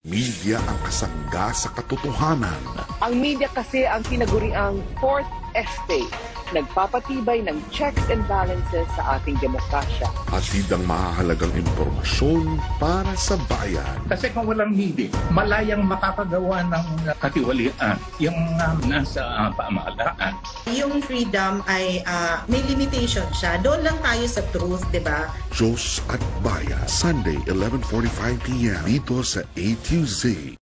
Media ang kasangga sa katotohanan. Ang media kasi ang tinaguriang fourth estate, nagpapatibay ng checks and balances sa ating demokrasya. Hatid ang mahahalagang impormasyon para sa bayan. Kasi kung walang media, malayang makakagawa ng katiwalian yung nasa pamahalaan. Yung freedom ay may limitation siya. Doon lang tayo sa truth, di ba? Diyos at Bayan, Sunday, 11:45 p.m. dito sa A2Z.